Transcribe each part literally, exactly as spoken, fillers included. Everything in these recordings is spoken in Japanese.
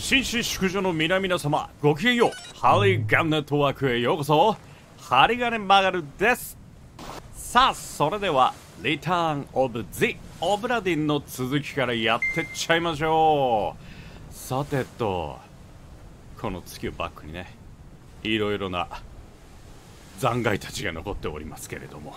紳士淑女の皆々様、ごきげんよう。ハリガンネットワークへようこそ。ハリガネマガルです。さあ、それではリターンオブジオブラディンの続きからやってっちゃいましょう。さてと、この月をバックにね、いろいろな残骸たちが残っておりますけれども、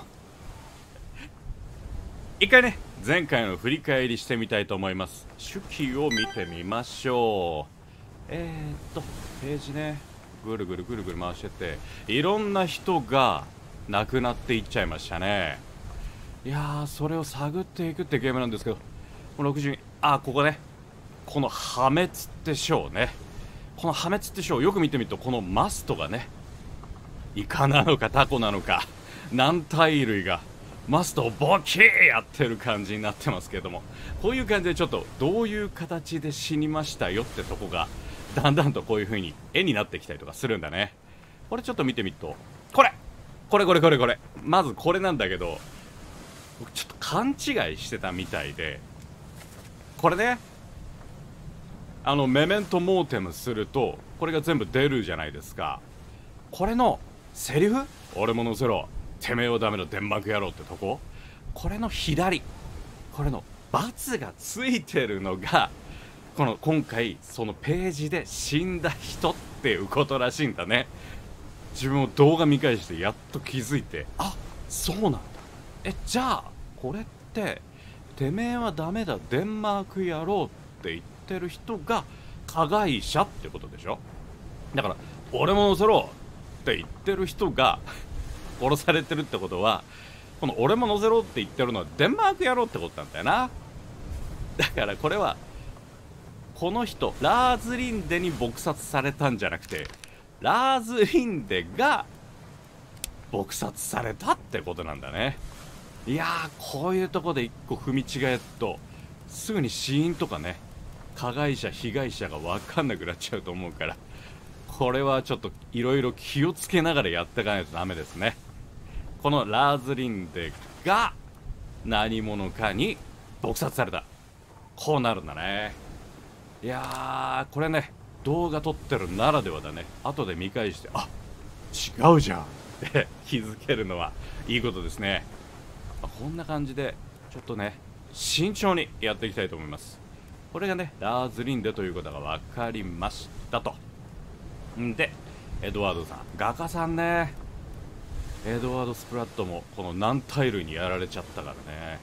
一回ね、前回の振り返りしてみたいと思います。手記を見てみましょう。えー、っとページね、ぐるぐるぐるぐる回してっていろんな人が亡くなっていっちゃいましたね。いやー、それを探っていくってゲームなんですけど、このろくじゅうに、あ、ここね、この破滅って章ね、この破滅って章をよく見てみると、このマストがね、イカなのかタコなのか軟体類がマストをボキーやってる感じになってますけども、こういう感じでちょっとどういう形で死にましたよってとこがだんだんとこういう風に絵になってきたりとかするんだね。これちょっと見てみると、これこれこれこれこれまずこれなんだけど、僕ちょっと勘違いしてたみたいで、これね、あのメメントモーテムするとこれが全部出るじゃないですか。これのセリフ、俺も乗せろ、てめえはダメだデンマーク野郎ってとこ、これの左、これの×がついてるのが、この今回そのページで死んだ人っていうことらしいんだね。自分も動画見返してやっと気づいて、あ、そうなんだ。え、じゃあこれっててめえはダメだデンマーク野郎って言ってる人が加害者ってことでしょ。だから俺も乗せろって言ってる人が殺されてるってことは、この俺も乗せろって言ってるのはデンマーク野郎ってことなんだよな。だからこれはこの人ラーズリンデに撲殺されたんじゃなくて、ラーズリンデが撲殺されたってことなんだね。いやー、こういうとこで一個踏み違えるとすぐに死因とかね、加害者被害者が分かんなくなっちゃうと思うから、これはちょっといろいろ気をつけながらやっていかないとダメですね。このラーズリンデが何者かに撲殺された、こうなるんだね。いやー、これね、動画撮ってるならではだね。後で見返して、あ、違うじゃんって気づけるのはいいことですね。こんな感じでちょっとね、慎重にやっていきたいと思います。これがね、ラーズリンデということが分かりましたと。んで、エドワードさん、画家さんね、エドワード・スプラットもこの軟体類にやられちゃったからね。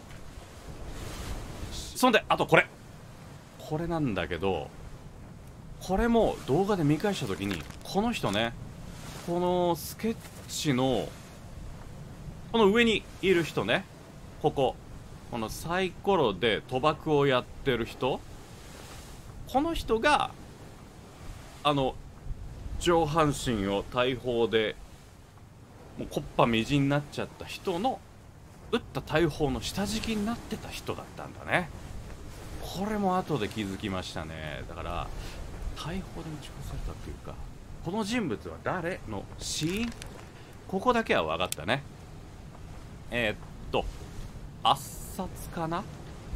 そんで、あとこれこれなんだけど、これも動画で見返した時に、この人ね、このスケッチのこの上にいる人ね、こここのサイコロで賭博をやってる人、この人があの上半身を大砲でもうコッパみじんになっちゃった人の撃った大砲の下敷きになってた人だったんだね。これも後で気づきましたね。だから大砲で撃ち殺されたっていうか、この人物は誰の死因、ここだけは分かったね。えー、っと圧殺かな。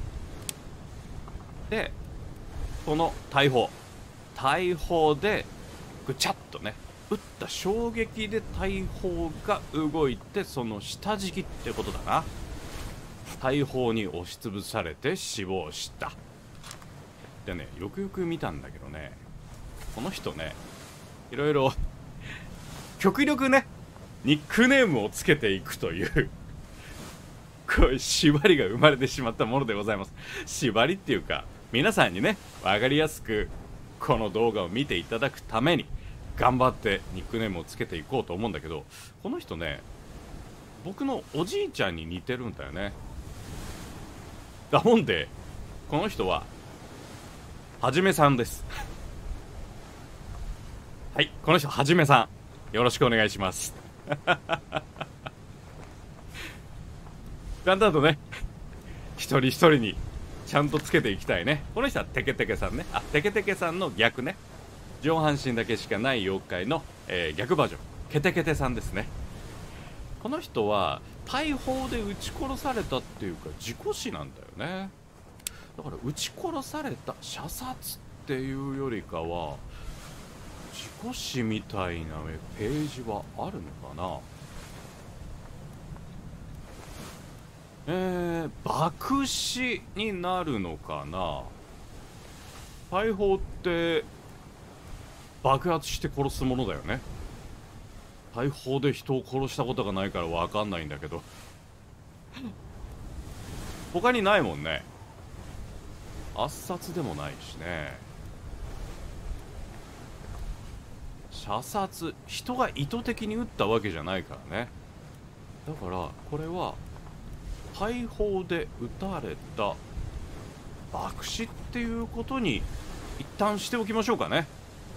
でこの大砲大砲でぐちゃっとね、撃った衝撃で大砲が動いて、その下敷きってことだな。大砲に押しつぶされて死亡した。でね、よくよく見たんだけどね、この人ね、いろいろ極力ねニックネームをつけていくというこういう縛りが生まれてしまったものでございます。縛りっていうか、皆さんにね分かりやすくこの動画を見ていただくために頑張ってニックネームをつけていこうと思うんだけど、この人ね、僕のおじいちゃんに似てるんだよね。だもんでこの人ははじめさんですはい、この人はじめさん、よろしくお願いしますだんだんとね、一人一人にちゃんとつけていきたいね。この人はテケテケさんね。あ、テケテケさんの逆ね、上半身だけしかない妖怪の、えー、逆バージョン、ケテケテさんですね。この人は大砲で撃ち殺されたっていうか事故死なんだよね。だから撃ち殺された射殺っっていうよりかは自己史みたいなページはあるのかな。えー、爆死になるのかな。大砲って爆発して殺すものだよね。大砲で人を殺したことがないから分かんないんだけど他にないもんね。圧殺でもないしね。射殺、人が意図的に撃ったわけじゃないからね。だからこれは大砲で撃たれた爆死っていうことに一旦しておきましょうかね。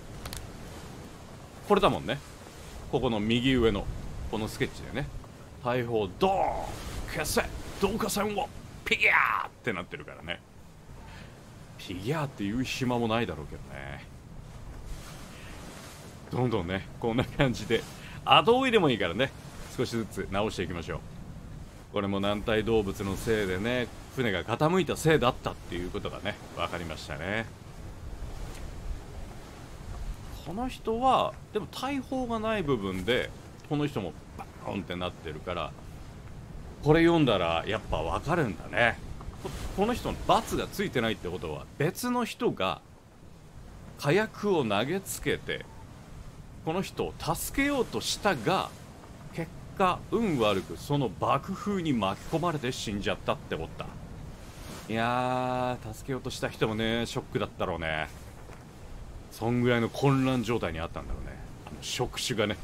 これだもんね。ここの右上のこのスケッチでね、大砲ドーン消せ導火線をピギャーってなってるからね。ピギャーって言う暇もないだろうけどね。どんどんねこんな感じで後追いでもいいからね、少しずつ直していきましょう。これも軟体動物のせいでね、船が傾いたせいだったっていうことがね分かりましたね。この人はでも大砲がない部分でこの人もバーンってなってるから、これ読んだらやっぱ分かるんだね。こ, この人の罰がついてないってことは別の人が火薬を投げつけてこの人を助けようとしたが、結果運悪くその爆風に巻き込まれて死んじゃったって思った。いやー、助けようとした人もねショックだったろうね。そんぐらいの混乱状態にあったんだろうね、あの触手がね。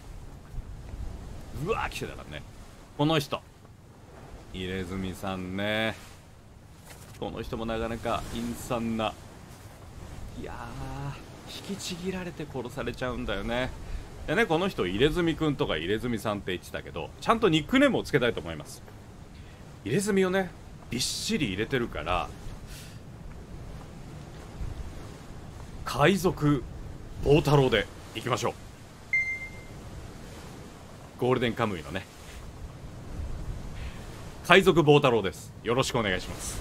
うわー来てたからね。この人入れ墨さんね、この人もなかなか陰惨な。いやー、引きちぎられて殺されちゃうんだよね。でね、この人入れ墨くんとか入れ墨さんって言ってたけど、ちゃんとニックネームをつけたいと思います。入れ墨をねびっしり入れてるから、海賊棒太郎でいきましょう。ゴールデンカムイのね海賊棒太郎です。よろしくお願いします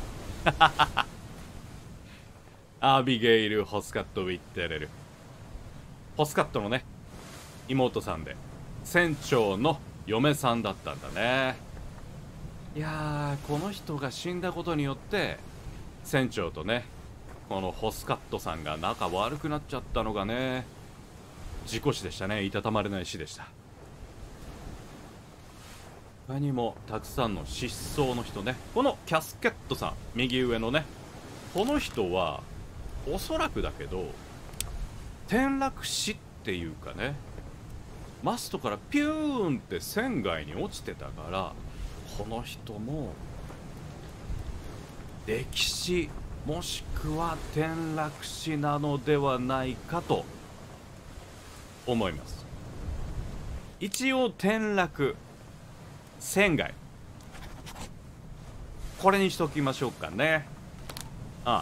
アビゲイル・ホスカット・ウィッテレル、ホスカットのね妹さんで船長の嫁さんだったんだね。いやー、この人が死んだことによって船長とねこのホスカットさんが仲悪くなっちゃったのがね、事故死でしたね。いたたまれない死でした。他にもたくさんの失踪の人ね。このキャスケットさん右上のね、この人はおそらくだけど転落死っていうかね、マストからピューンって船外に落ちてたから、この人も歴史もしくは転落死なのではないかと思います。一応転落船外これにしときましょうかね。ああ、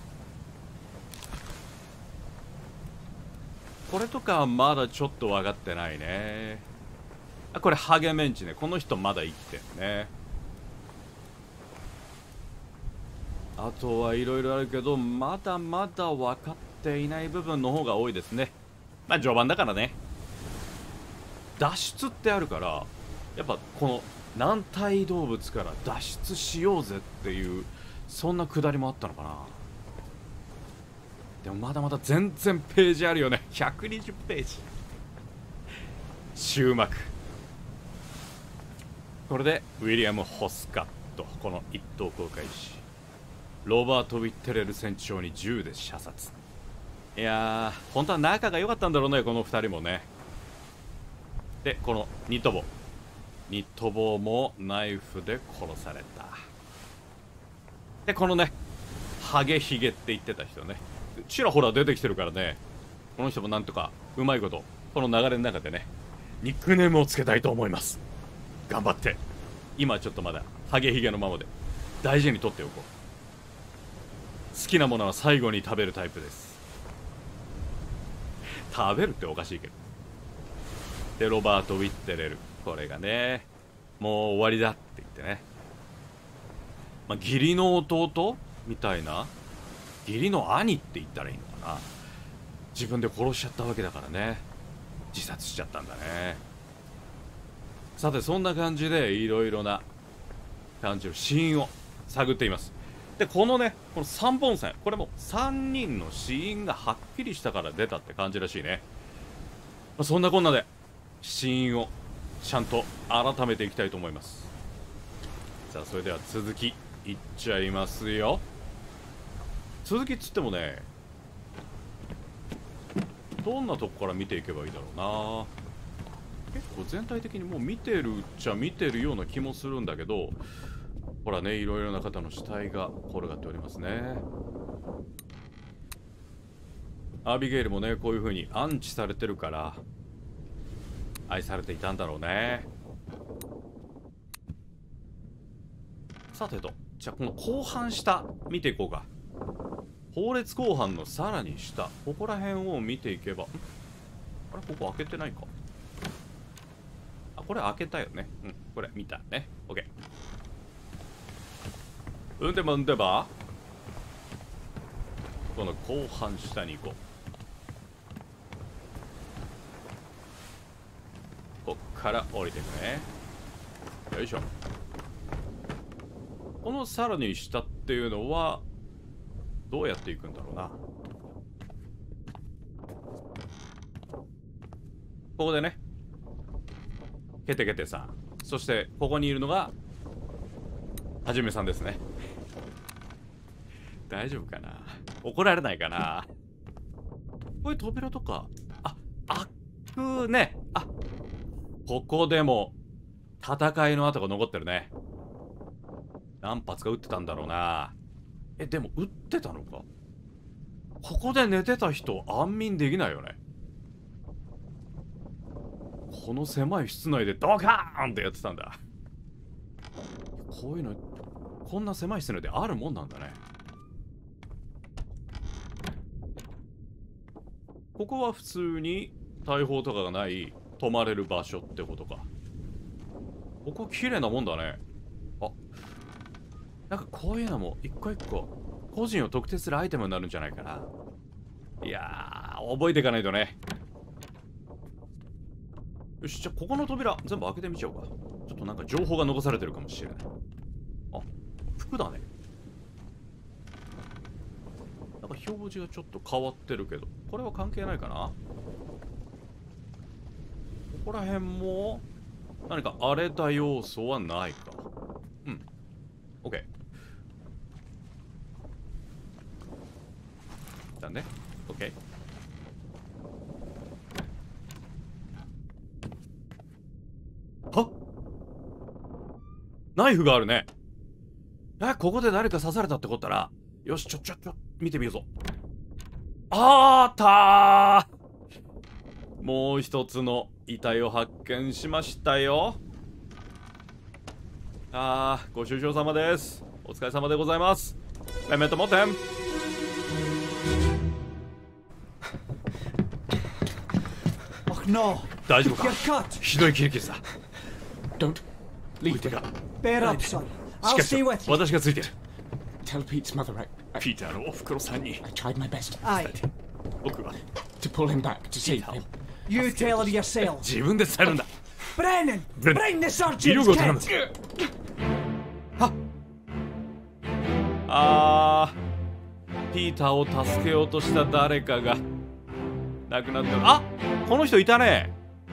これとかはまだちょっと分かってないね。あ、これハゲメンチね。この人まだ生きてるね。あとはいろいろあるけどまだまだ分かっていない部分の方が多いですね。まあ序盤だからね。脱出ってあるからやっぱこの軟体動物から脱出しようぜっていうそんなくだりもあったのかな。でもまだまだ全然ページあるよね。ひゃくにじゅうページ終幕。これでウィリアム・ホスカットこの一等航海士ロバート・ウィッテレル船長に銃で射殺。いやー本当は仲が良かったんだろうねこのふたりもね。でこのニトボニトボもナイフで殺された。でこのねハゲヒゲって言ってた人ねちらほら出てきてるからね、この人もなんとかうまいことこの流れの中でねニックネームをつけたいと思います。頑張って今ちょっとまだハゲヒゲのままで大事に取っておこう。好きなものは最後に食べるタイプです。食べるっておかしいけど。でロバート・ウィッテレルこれがねもう終わりだって言ってね、まあ、義理の弟みたいな義理の兄って言ったらいいのかな。 な。自分で殺しちゃったわけだからね。自殺しちゃったんだね。さてそんな感じでいろいろな感じの死因を探っています。でこのねこのさんぼん線、これもさんにんの死因がはっきりしたから出たって感じらしいね。まあ、そんなこんなで死因をちゃんと改めていきたいと思います。さあそれでは続きいっちゃいますよ。続きっつってもね、どんなとこから見ていけばいいだろうな。結構全体的にもう見てるっちゃ見てるような気もするんだけど、ほらね、いろいろな方の死体が転がっておりますね。アビゲイルもねこういう風に安置されてるから愛されていたんだろうね。さてと、じゃあこの後半下見ていこうか。法列後半のさらに下、ここら辺を見ていけば、あれここ開けてないか。あ、これ開けたよね。うん、これ見たね。 OK。 うんでもんでばこの後半下に行こう。こっから降りていくね。よいしょ。このさらに下っていうのはどうやっていくんだろうな。ここでねケテケテさん、そしてここにいるのがはじめさんですね。大丈夫かな、怒られないかな。こういう扉とか、あ、開くね。あ、ここでも戦いの跡が残ってるね。何発か撃ってたんだろうな。え、でも撃ってたのか。ここで寝てた人安眠できないよね。この狭い室内でドカーンってやってたんだ。こういうのこんな狭い室内であるもんなんだね。ここは普通に大砲とかがない泊まれる場所ってことか。ここ綺麗なもんだね。あ、なんかこういうのも一個一個個人を特定するアイテムになるんじゃないかな。いやー、覚えていかないとね。よし、じゃあここの扉全部開けてみちゃおうか。ちょっとなんか情報が残されてるかもしれない。あ、服だね。なんか表示がちょっと変わってるけど、これは関係ないかな。ここら辺も何か荒れた要素はないか。うん、 OK だね。 OK。 はっ、ナイフがあるね。え、ここで誰か刺されたってことら、よし、ちょちょちょ見てみようぞ。あったー、もう一つの遺体を発見しましたよ。あー、ご愁傷様です。お疲れ様でございます。メメント持ってん。大丈夫か。ひどい切り傷だ。 Don't leave me. Bear up, son. し I'll かし stay with you. 私がついてる。 Tell Pete's mother I, I, ピーターのおふくろさんに I tried my best Aye. 僕は to pull him back, to save him. You tell her yourself. 自分で伝えるんだ。 Brennan! Brennan. Bring the 医療 surgeon's 業頼む。 kit! はっ、あー、ピーターを助けようとした誰かが亡くなってる。あ、この人いたね。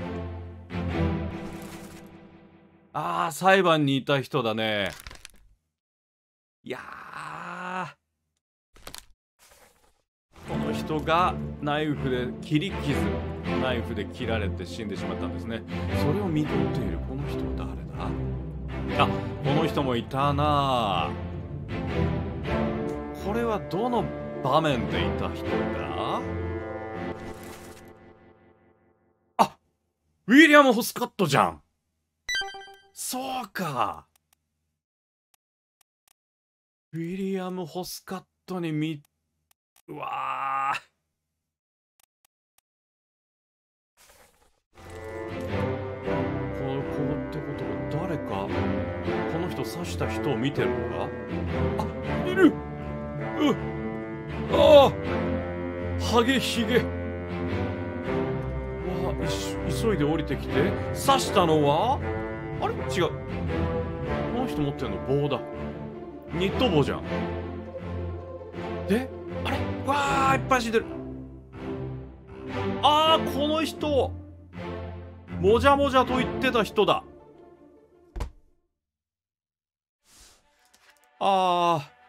あー、裁判にいた人だね。いやー、この人がナイフで切り傷、ナイフで切られて死んでしまったんですね。それを見とっているこの人は誰だ。あ、この人もいたな。これはどの場面でいた人だ。あ、ウィリアム・ホスカットじゃん。そうか。ウィリアム・ホスカットにみ、うわー、このこのってことは誰かこの人刺した人を見てるのか。あ、いる。うっ、ああ、 ハゲヒゲ。わあ、急いで降りてきて刺したのはあれ違う、この人持ってるの棒だ。ニット帽じゃん。であれわあ、いっぱい死んでる。ああ、この人もじゃもじゃと言ってた人だ。ああ、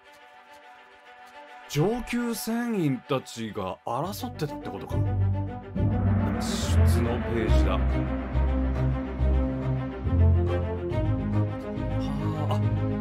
上級船員たちが争ってたってことか。脱出のページだ。は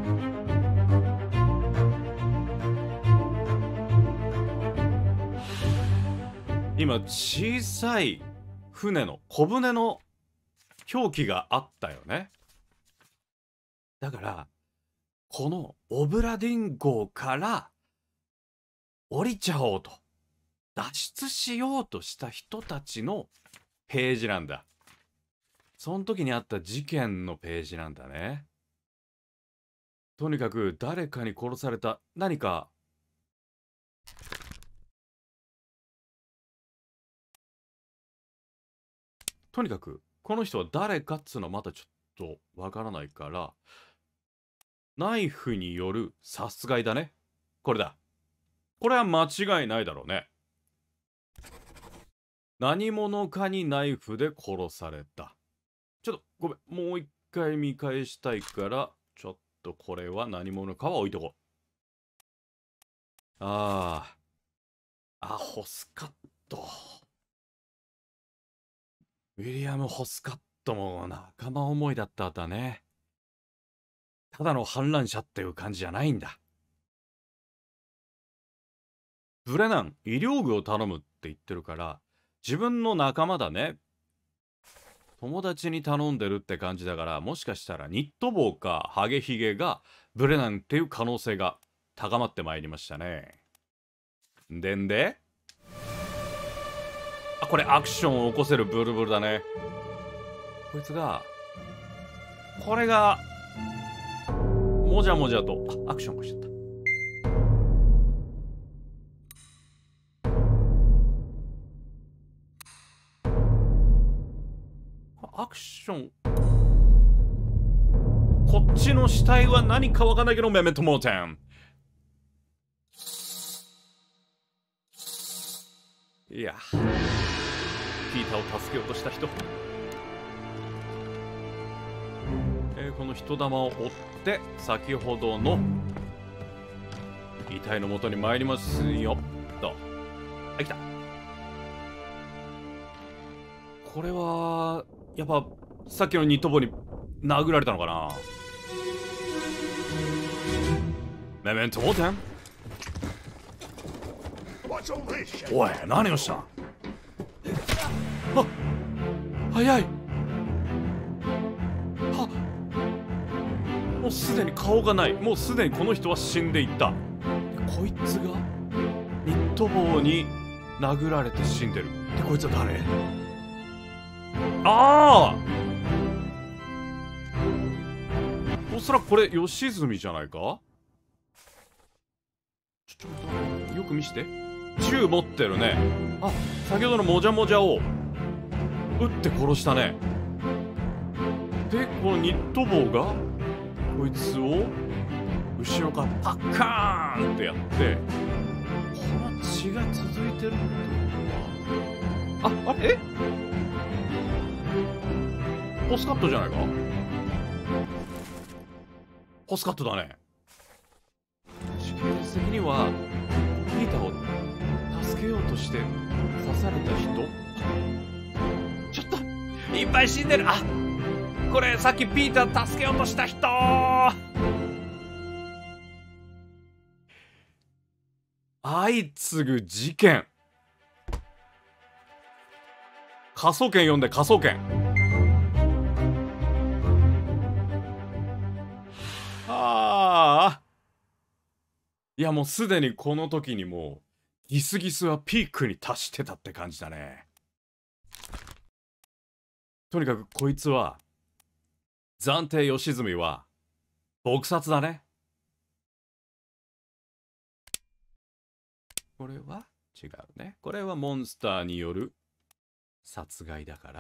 あ、今小さい船の小舟の表記があったよね。だからこのオブラディン号から降りちゃおうと、脱出しようとした人たちのページなんだ。その時にあった事件のページなんだね。とにかく誰かに殺された何かとにかくこの人は誰かっつうのはまだちょっとわからないから、ナイフによる殺害だね。これだ。これは間違いないだろうね。何者かにナイフで殺された。ちょっとごめん、もう一回見返したいからちょっとこれは何者かは置いとこう。ああ、あ、ホスカット。ウィリアム・ホスカットも仲間思いだったんだね。ただの反乱者っていう感じじゃないんだ。ブレナン、医療具を頼むって言ってるから自分の仲間だね。友達に頼んでるって感じだから、もしかしたらニット帽かハゲヒゲがブレナンっていう可能性が高まってまいりましたね。でんであ、これアクションを起こせるブルブルだね。こいつがこれがもじゃもじゃと、あ、アクション起こしちゃった。アクション、こっちの死体は何かわかんないけどメメントモーテン。いや、ピーターを助けようとした人、えー、この人玉を追って先ほどの遺体の元に参りますよと。あ、来た。これはやっぱさっきのニット帽に殴られたのかな。メメントモーテン。おい、何をした。あ、早い。は、もうすでに顔がない。もうすでにこの人は死んでいた。こいつがニット帽に殴られて死んでる。でこいつは誰。ああ、おそらくこれ吉住じゃないか。ちょちょっとよく見して。銃持ってるね。あ、先ほどのもじゃもじゃを撃って殺したね。でこのニット帽がこいつを後ろからパッカーンってやって、この血が続いてるってことは、あ、あれ、え、ホスカットじゃないか。ホスカットだね。時系列的にはピーターを助けようとして刺された人、ちょっといっぱい死んでる。あ、これさっきピーター助けようとした人。相次ぐ事件。科捜研読んで、科捜研。ああ、いやもうすでにこの時にもうギスギスはピークに達してたって感じだね。とにかくこいつは、暫定吉住は撲殺だね。これは違うね。これはモンスターによる殺害だから。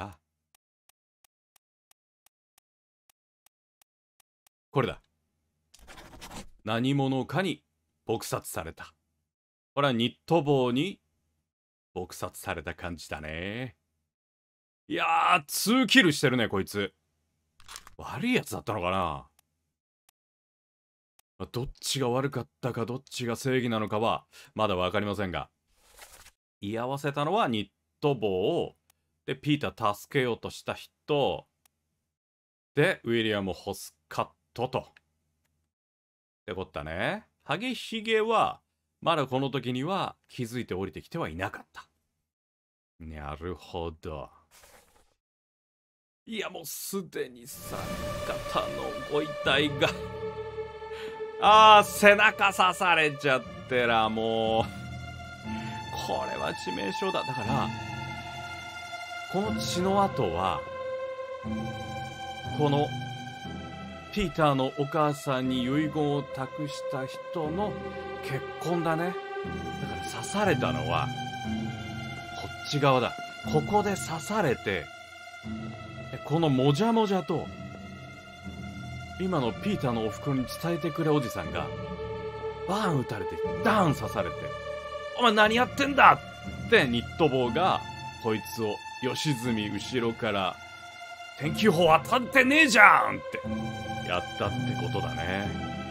これだ。何者かに撲殺された。これはニット帽に撲殺された感じだね。いやー、ツーキルしてるね、こいつ。悪いやつだったのかな。どっちが悪かったか、どっちが正義なのかは、まだ分かりませんが。居合わせたのはニット帽を、で、ピーター助けようとした人、で、ウィリアム・ホスカットと。ってこったね。ハゲヒゲは、まだこの時には気づいて降りてきてはいなかった。なるほど。いや、もうすでにさん方のご遺体があー、背中刺されちゃってら、もうこれは致命傷だ。だからこの血の跡はこのピーターのお母さんに遺言を託した人の結婚だね。だから刺されたのはこっち側だ。ここで刺されて、このもじゃもじゃと今のピーターのおふくろに伝えてくれおじさんがバーン撃たれてダーン刺されて、お前何やってんだってニット帽がこいつを吉住後ろから天気予報当たってねえじゃんってやったってことだね。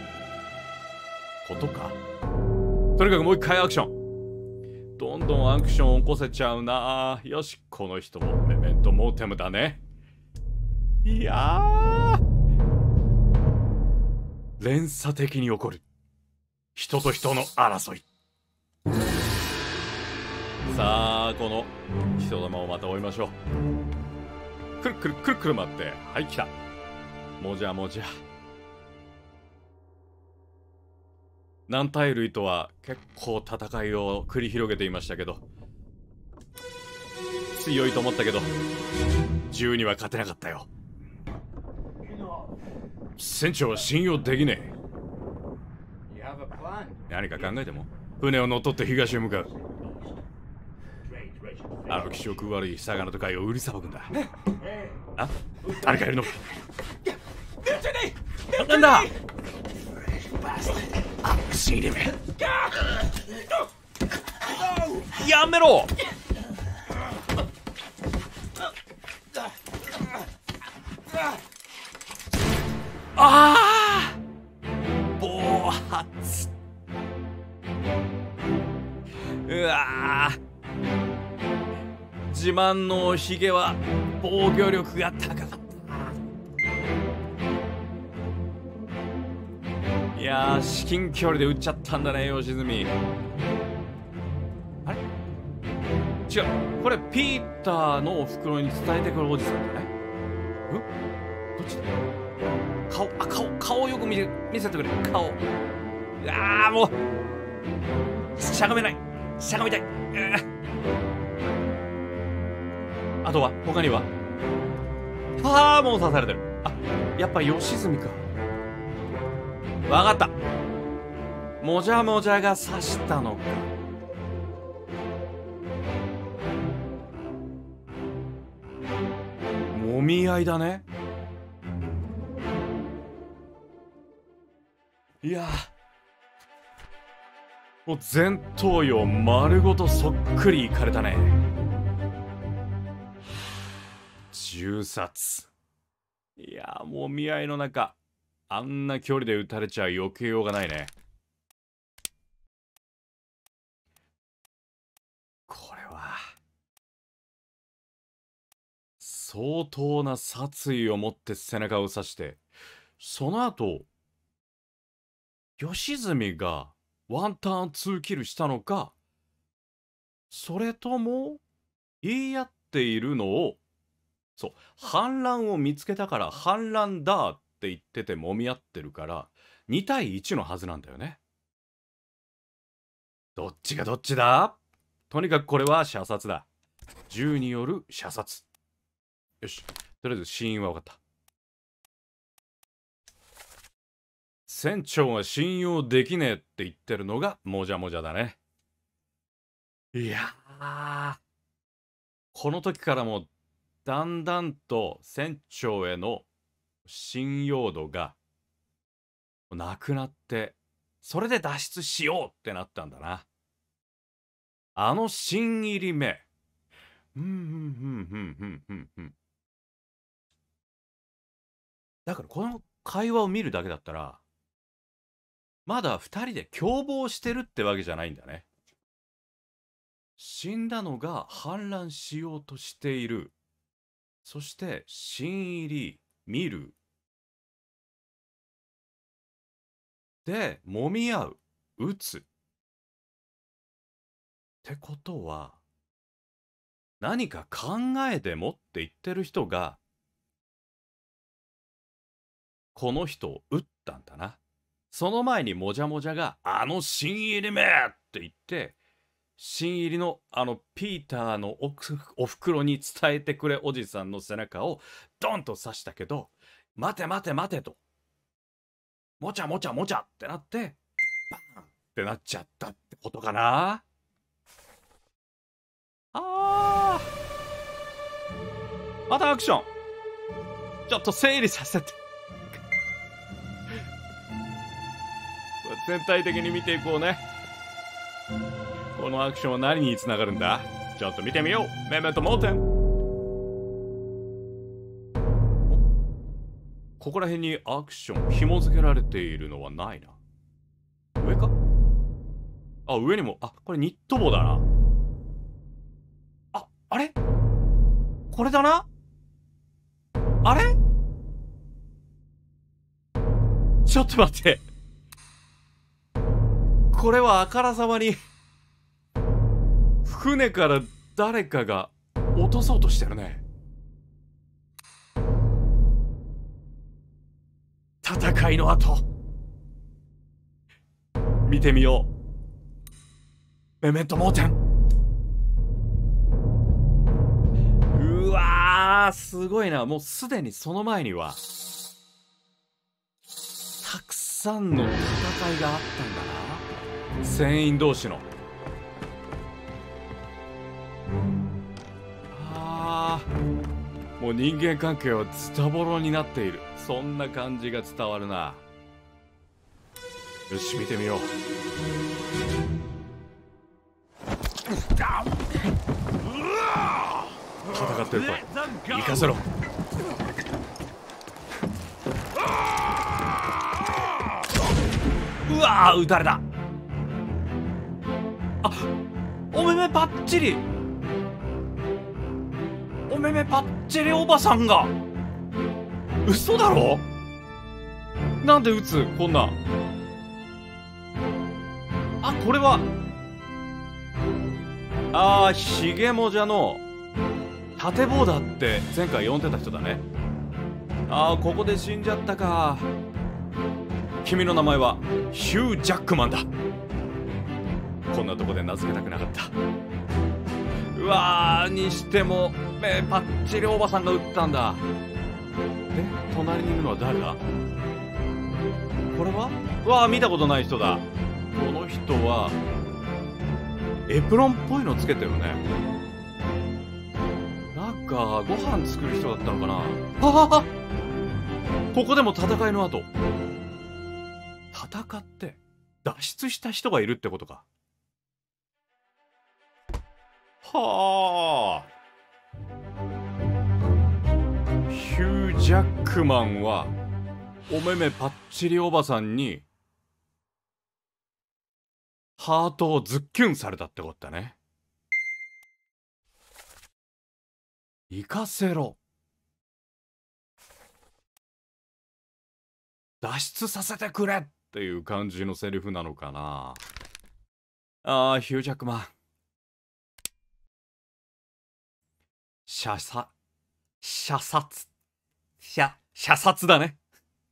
ことか。とにかくもう一回アクション。どんどんアクション起こせちゃうな。よし、この人もメメントモーテムだね。いやー、連鎖的に起こる人と人の争い。さあ、この人玉をまた追いましょう。くるくるくるくる回って、はい、来た。もじゃもじゃ。軟体類とは結構戦いを繰り広げていましたけど、強いと思ったけど銃には勝てなかったよ。船長は信用できねえ。何か考えても船を乗っ取って東へ向かう。あの気色悪い魚と貝を売りさばくんだ。あ、誰かいるのか。なんだ。あ、死にめ。やめろ。ああ、暴発。うわー、自慢のヒゲは防御力が高かった。いやー、至近距離で撃っちゃったんだね、吉住。あれ違う、これピーターのおふくろに伝えてくるおじさんだね。んどっちだ。顔、あ、顔、顔をよく見て、見せてくれ、顔。ああ、もうしゃがめない、しゃがみたい。あとは他には。ああ、もう刺されてる。あ、やっぱ吉住か。わかった。もじゃもじゃが刺したのか。もみ合いだね。いやもう前頭葉丸ごとそっくりいかれたね。銃殺。いやもみ合いの中あんな距離で撃たれちゃ避けようがないね。これは相当な殺意を持って背中を刺して、その後吉住がワンターンツーキルしたのか、それとも言い合っているのを、そう、反乱を見つけたから反乱だって言ってて揉み合ってるからにたいいちのはずなんだよね。どっちがどっちだ。とにかくこれは射殺だ。銃による射殺。よし、とりあえず死因は分かった。船長は信用できねえって言ってるのがもじゃもじゃだね。 いやー、この時からもだんだんと船長への信用度がなくなって、それで脱出しようってなったんだな。あの新入り目。うんうんうんうんうんうんうん。だからこの会話を見るだけだったら、まだ二人で共謀してるってわけじゃないんだね。死んだのが反乱しようとしている。そして新入り見る。で揉み合う、撃つ。ってことは、何か考えてもって言ってる人がこの人を撃ったんだな。その前にもじゃもじゃがあの新入りめって言って、新入りのあのピーターの お, おふくろに伝えてくれおじさんの背中をドンと刺したけど、待て待て待てと、もちゃもちゃもちゃってなってバーンってなっちゃったってことかな。あー、またアクションちょっと整理させて全体的に見ていこうね。このアクションは何につながるんだ。ちょっと見てみよう。メメントモーテン。ここら辺にアクション紐付けられているのはないな。上か。あ、上にも。あ、これニット帽だな。あ、あれこれだな。あれちょっと待って、これはあからさまに船から誰かが落とそうとしてるね。戦いの後見てみよう。メメントモーテン。うわー、すごいな。もうすでにその前にはたくさんの戦いがあったんだな、船員同士の。あー、もう人間関係はズタボロになっている、そんな感じが伝わるな。よし、見てみよう。戦ってると行かせろ。うわー、撃たれた。あ、お目目パッチリ、お目目パッチリおばさんが。嘘だろ。なんで撃つこんなん。あ、これはあー、ひげもじゃの縦棒だって前回呼んでた人だね。あー、ここで死んじゃったか。君の名前はヒュー・ジャックマンだ。こんなとこで名付けたくなかった。うわー、にしても目パッチリおばさんが撃ったんだ。で、隣にいるのは誰だ。これは、うわー、見たことない人だ。この人はエプロンっぽいのつけてるね。なんかご飯作る人だったのかな。ははは、ここでも戦いの後、戦って脱出した人がいるってことか。はあ、ヒュー・ジャックマンはお目目パッチリおばさんにハートをズッキュンされたってことだね。行かせろ、脱出させてくれっていう感じのセリフなのかな。あー、ヒュー・ジャックマン、射殺射殺射射殺だね。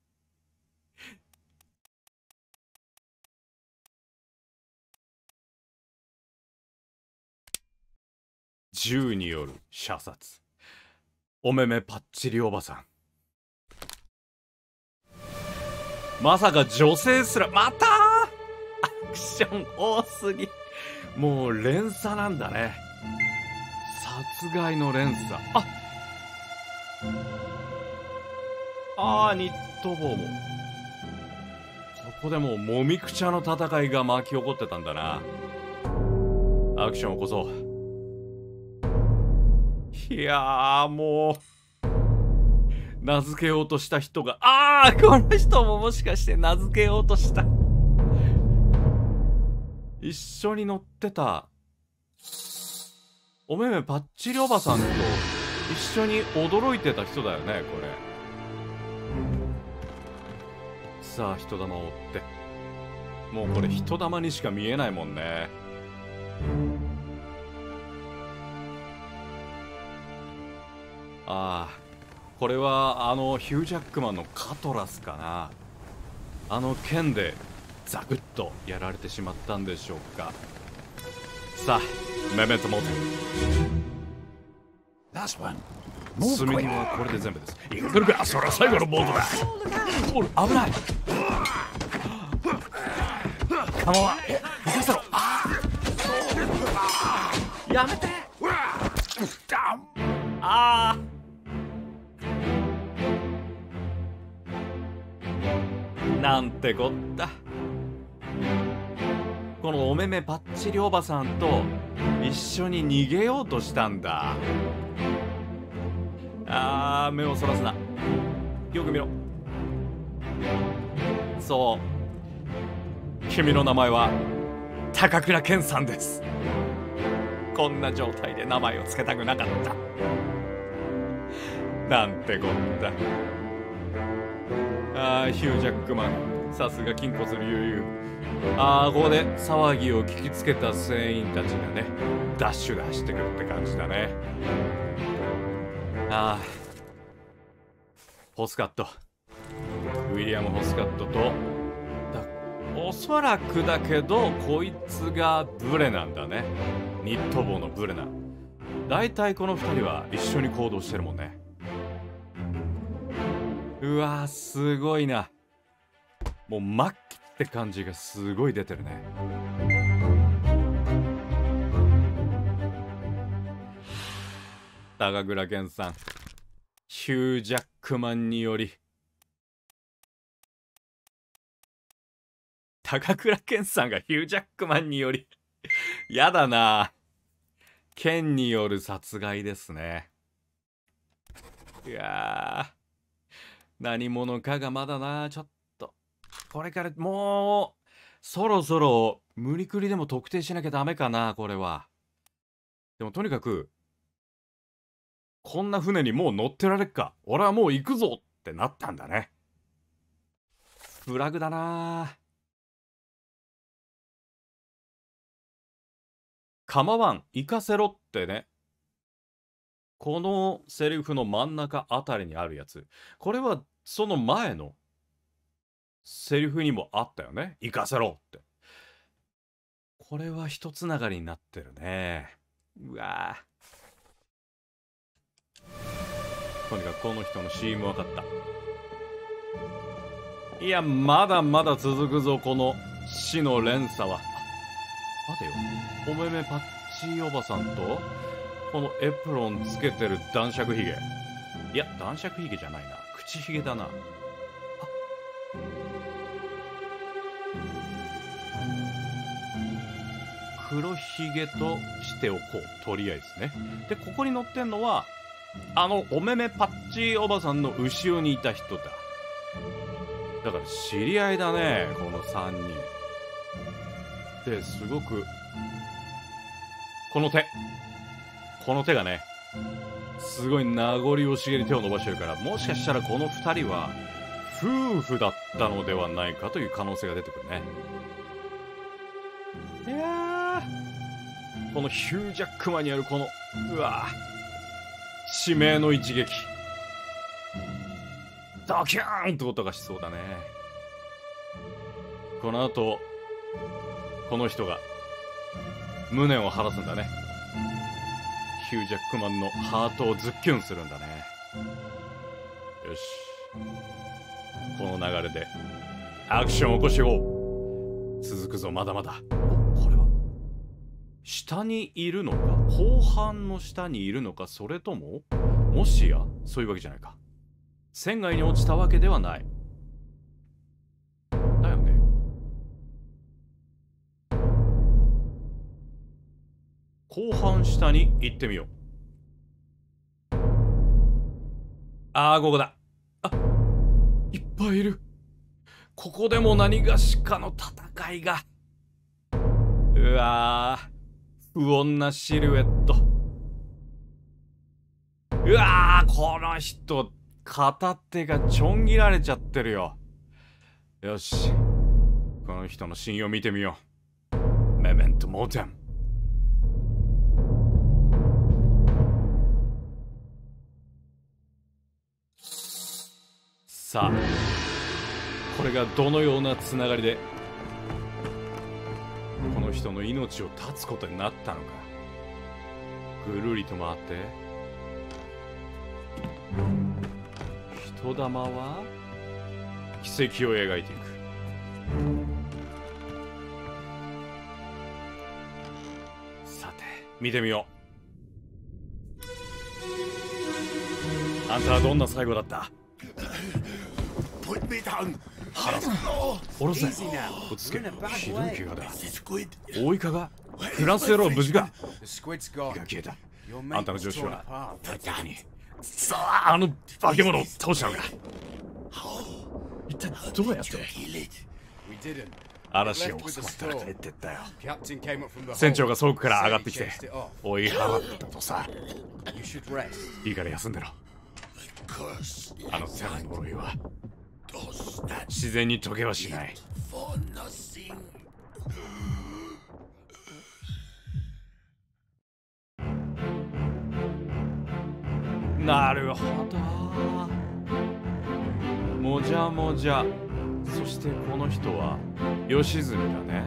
銃による射殺、お目目パッチリおばさん。まさか女性すら、またアクション多すぎ。 もう連鎖なんだね。殺害の連鎖。ああー、ニット帽も。ここでもうもみくちゃの戦いが巻き起こってたんだな。アクションを起こそう。いやー、もう名付けようとした人が、ああ、この人ももしかして名付けようとした。一緒に乗ってたおめめパッチリおばさんと一緒に驚いてた人だよね、これ。さあ、人玉を追って。もうこれ人玉にしか見えないもんね。ああ、これはあのヒュージャックマンのカトラスかな。あの剣でザクッとやられてしまったんでしょうか。さあ、メメントモーテン。積み木はこれで全部です。いけるか、それは最後のボードだ。おる、危ない。カモは任せろ。やめて。ああ、なんてこった。このおめめパッチリおばさんと一緒に逃げようとしたんだ。あー、目をそらすな。よく見ろ。そう、君の名前は高倉健さんです。こんな状態で名前を付けたくなかった。なんてこった。あー、ヒュージャックマン、さすが筋骨隆々。あー、ここで騒ぎを聞きつけた船員たちがね、ダッシュで走ってくるって感じだね。あー、ホスカット、ウィリアム・ホスカットとだ、おそらくだけどこいつがブレなんだね。ニット帽のブレナ。だいたいこのふたりは一緒に行動してるもんね。うわー、すごいな。もう末期って感じがすごい出てるね。高倉健さん、ヒュージャックマンにより。高倉健さんがヒュージャックマンによりやだな。剣による殺害ですね。いやー、何者かがまだな。ちょっとこれからもうそろそろ無理くりでも特定しなきゃダメかな、これは。でもとにかくこんな船にもう乗ってられっか、俺はもう行くぞってなったんだね。フラグだな。構わん、行かせろってね。このセリフの真ん中あたりにあるやつ、これはその前のセリフにもあったよね。行かせろって。これは一つながりになってるね。うわぁ、とにかくこの人の シーエム 分かった。いや、まだまだ続くぞ、この死の連鎖は。待てよ、おめめパッチおばさんとこのエプロンつけてる男爵ひげ。いや、男爵ひげじゃないな、口ひげだな。あ、黒ひげとしておこう、とりあえずね。で、ここに乗ってんのはあのおめめパッチおばさんの後ろにいた人だ。だから知り合いだね、このさんにん。で、すごくこの手この手がね、すごい名残惜しげに手を伸ばしてるから、もしかしたらこのふたりは夫婦だったのではないかという可能性が出てくるね。いやー、このヒュージャックマンにあるこの、うわー、致命の一撃、ドキューンって音がしそうだね。この後この人が無念を晴らすんだね。ヒュージャックマンのハートをズッキュンするんだね。よし、この流れでアクションを起こしよう。続くぞ、まだまだ。お、これは下にいるのか、後半の下にいるのか、それとももしやそういうわけじゃないか。船外に落ちたわけではない。だよね。後半下に行ってみよう。ああ、ここだ。あ、いっぱいいる。ここでも何がしかの戦いが。うわー、不穏なシルエット。うわー、この人片手がちょん切られちゃってるよ。よし、この人のシーンを見てみよう。メメントモーテン。さあ、これがどのようなつながりでこの人の命を絶つことになったのか。ぐるりと回って人玉は奇跡を描いていく。さて見てみよう。あんたはどんな最後だった？腹す下ろせ。落ち着け。ひどい怪我だ。大イカがフランス野郎無事か。火が消えた。あんたの上司は徹底的にさああの化け物を倒したのか。一体どうやって嵐が収まったら帰ってったよ。船長が倉庫から上がってきて追い払ったとさ。いいから休んでろ。あの手の呪いは自然に解けはしない。なるほど。もじゃもじゃ。そしてこの人は吉住だね。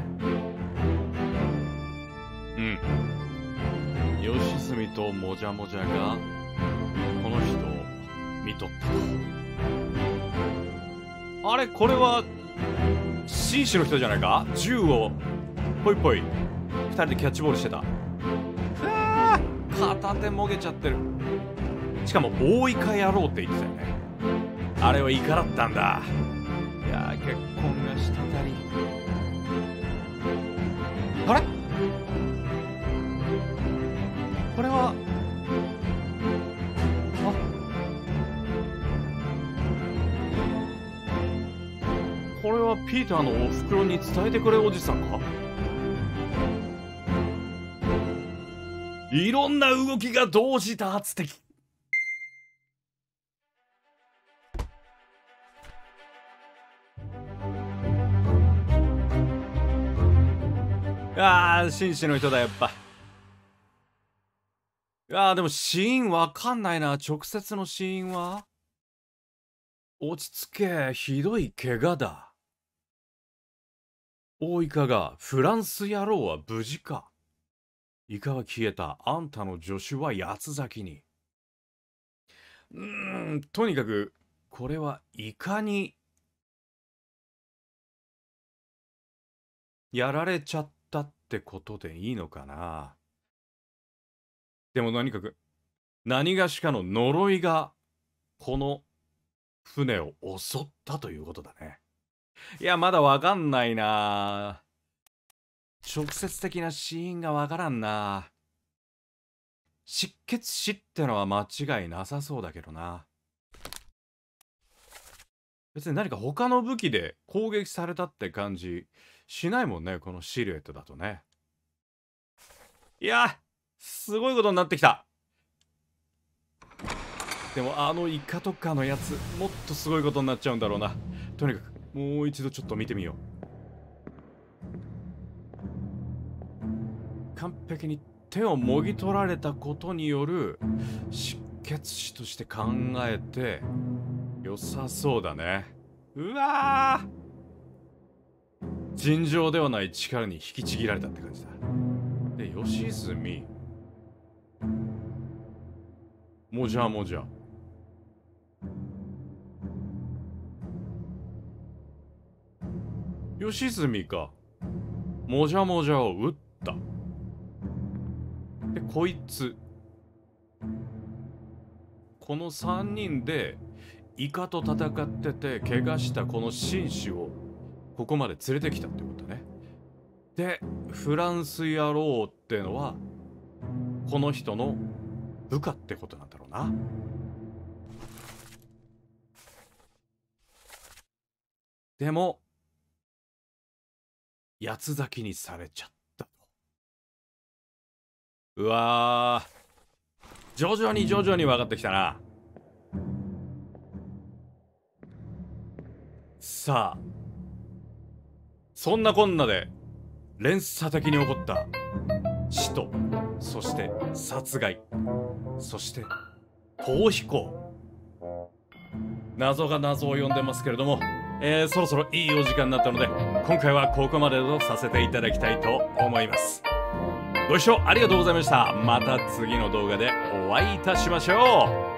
うん。吉住ともじゃもじゃがこの人を見とったと。あれこれは紳士の人じゃないか。銃をぽいぽい二人でキャッチボールしてた。あ片手もげちゃってる。しかも大イカ野郎って言ってたよね。あれはイカだったんだ。いやー結婚がしてたり。あれこれはこれはピーターのおふくろに伝えてくれおじさんか。いろんな動きが同時多発的。ああ、紳士の人だやっぱ。ああ、でも死因わかんないな。直接の死因は落ち着け。ひどい怪我だ。大イカがフランス野郎は無事か。イカは消えた。あんたの助手は八つ咲きに。うーん、とにかくこれはイカにやられちゃったってことでいいのかな。でも何かく何がしかの呪いがこの船を襲ったということだね。いやまだわかんないな。直接的な死因がわからんな。失血死ってのは間違いなさそうだけどな。別に何か他の武器で攻撃されたって感じしないもんね、このシルエットだとね。いやすごいことになってきた。でもあのイカとかのやつもっとすごいことになっちゃうんだろうな。とにかくもう一度ちょっと見てみよう。完璧に手をもぎ取られたことによる失血死として考えて良さそうだね。うわー、尋常ではない力に引きちぎられたって感じだ。で吉住もじゃもじゃ吉住かもじゃもじゃを撃った。 でこいつこのさんにんでイカと戦ってて怪我したこの紳士をここまで連れてきたってことね。でフランス野郎ってのはこの人の部下ってことなんだろうな。でも八つ咲きにされちゃったと。うわー、徐々に徐々に分かってきたな。さあそんなこんなで連鎖的に起こった死と、そして殺害、そして逃避行、謎が謎を呼んでますけれども、えー、そろそろいいお時間になったので今回はここまでとさせていただきたいと思います。ご視聴ありがとうございました。また次の動画でお会いいたしましょう。